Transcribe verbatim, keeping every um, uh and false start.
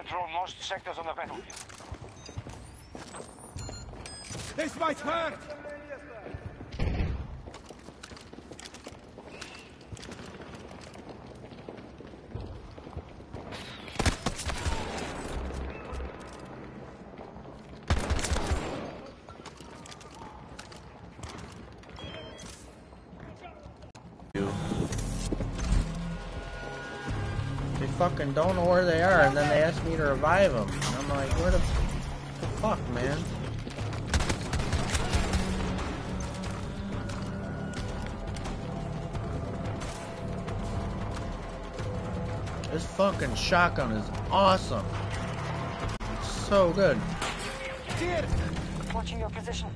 patrol most sectors on the battlefield. This might hurt! They fucking don't know where they are, and then they ask me to revive them. And I'm like, where the, the fuck, man? This fucking shotgun is awesome. It's so good. Watching your position.